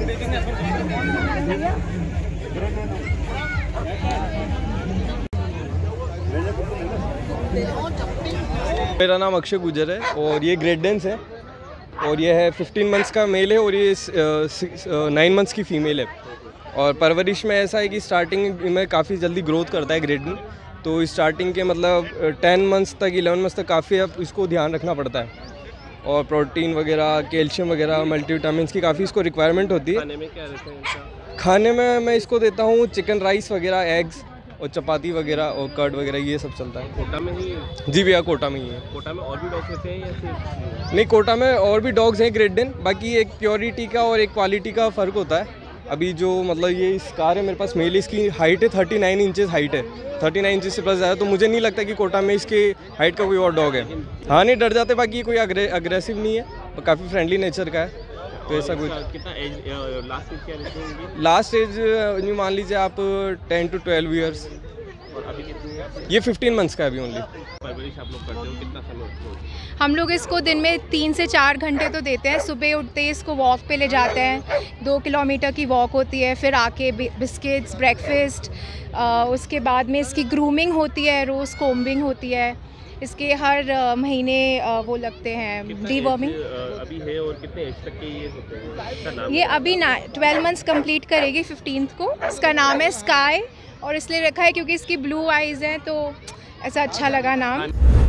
मेरा नाम अक्षय गुजर है और ये ग्रेट डेंस है और ये है 15 मंथ्स का मेल है और ये 9 मंथ्स की फीमेल है। और परवरिश में ऐसा है कि स्टार्टिंग में काफ़ी जल्दी ग्रोथ करता है ग्रेट डेन, तो स्टार्टिंग के मतलब 10 मंथ्स तक 11 मंथ्स तक काफ़ी अब इसको ध्यान रखना पड़ता है और प्रोटीन वगैरह, कैल्शियम वगैरह, मल्टीविटामिन्स की काफ़ी इसको रिक्वायरमेंट होती है। खाने में क्या रहता है इनका? खाने में मैं इसको देता हूँ चिकन राइस वगैरह, एग्स और चपाती वगैरह और कर्ड वगैरह, ये सब चलता है। कोटा में ही? जी भैया, कोटा में ही है। कोटा में और भी डॉग्स रहते हैं या सिर्फ? नहीं, कोटा में और भी डॉग्स हैं ग्रेट डेन, बाकी एक प्योरिटी का और एक क्वालिटी का फ़र्क होता है। अभी जो मतलब ये इस कार है मेरे पास मेल, इसकी हाइट है 39 इंचेस हाइट है, 39 इंचेस से प्लस ज़्यादा, तो मुझे नहीं लगता कि कोटा में इसके हाइट का कोई और डॉग है। हाँ, नहीं डर जाते, बाकी कोई अग्रेसिव नहीं है और काफ़ी फ्रेंडली नेचर का है, तो ऐसा कुछ। कितना एज, लास्ट एज क्या रहती है? लास्ट एज यूँ मान लीजिए आप 10 to 12 ईयर्स। और अभी कितनी है? ये 15 मंथ्स का है अभी ओनली। परवरिश आप लोग करते हो कितना समय? हम लोग इसको दिन में 3 से 4 घंटे तो देते हैं। सुबह उठते ही इसको वॉक पे ले जाते हैं, 2 किलोमीटर की वॉक होती है, फिर आके बिस्किट्स, ब्रेकफास्ट, उसके बाद में इसकी ग्रूमिंग होती है, रोज़ कोम्बिंग होती है, इसके हर महीने वो लगते हैं डीवर्मिंग। अभी है और कितने एज तक के ये होते हैं? इसका नाम? ये अभी 12 मंथ्स कंप्लीट करेगी 15th को। इसका नाम है स्काई और इसलिए रखा है क्योंकि इसकी ब्लू आइज़ हैं, तो ऐसा अच्छा लगा नाम।